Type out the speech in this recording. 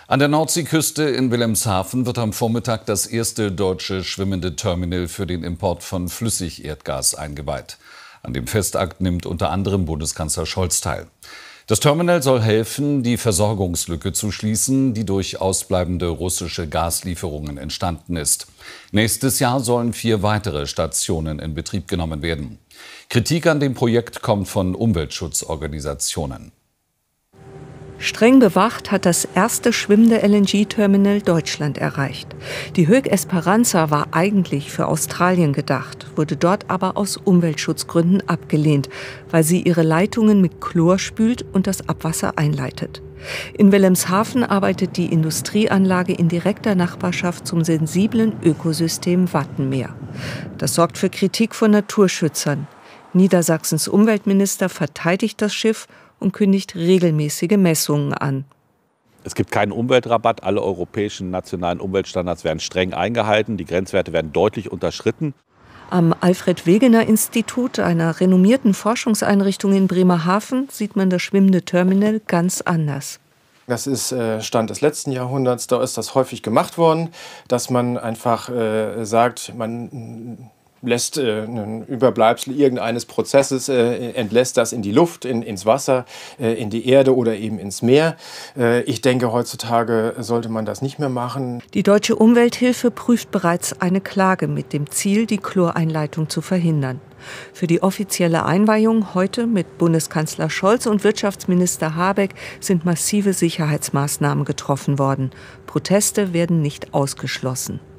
An der Nordseeküste in Wilhelmshaven wird am Vormittag das erste deutsche schwimmende Terminal für den Import von Flüssigerdgas eingeweiht. An dem Festakt nimmt unter anderem Bundeskanzler Scholz teil. Das Terminal soll helfen, die Versorgungslücke zu schließen, die durch ausbleibende russische Gaslieferungen entstanden ist. Nächstes Jahr sollen 4 weitere Stationen in Betrieb genommen werden. Kritik an dem Projekt kommt von Umweltschutzorganisationen. Streng bewacht hat das erste schwimmende LNG-Terminal Deutschland erreicht. Die Höegh Esperanza war eigentlich für Australien gedacht, wurde dort aber aus Umweltschutzgründen abgelehnt, weil sie ihre Leitungen mit Chlor spült und das Abwasser einleitet. In Wilhelmshaven arbeitet die Industrieanlage in direkter Nachbarschaft zum sensiblen Ökosystem Wattenmeer. Das sorgt für Kritik von Naturschützern. Niedersachsens Umweltminister verteidigt das Schiff und kündigt regelmäßige Messungen an. Es gibt keinen Umweltrabatt. Alle europäischen nationalen Umweltstandards werden streng eingehalten. Die Grenzwerte werden deutlich unterschritten. Am Alfred-Wegener-Institut, einer renommierten Forschungseinrichtung in Bremerhaven, sieht man das schwimmende Terminal ganz anders. Das ist Stand des letzten Jahrhunderts. Da ist das häufig gemacht worden, dass man einfach sagt, man lässt ein Überbleibsel irgendeines Prozesses, entlässt das in die Luft, ins Wasser, in die Erde oder eben ins Meer. Ich denke, heutzutage sollte man das nicht mehr machen. Die Deutsche Umwelthilfe prüft bereits eine Klage mit dem Ziel, die Chloreinleitung zu verhindern. Für die offizielle Einweihung heute mit Bundeskanzler Scholz und Wirtschaftsminister Habeck sind massive Sicherheitsmaßnahmen getroffen worden. Proteste werden nicht ausgeschlossen.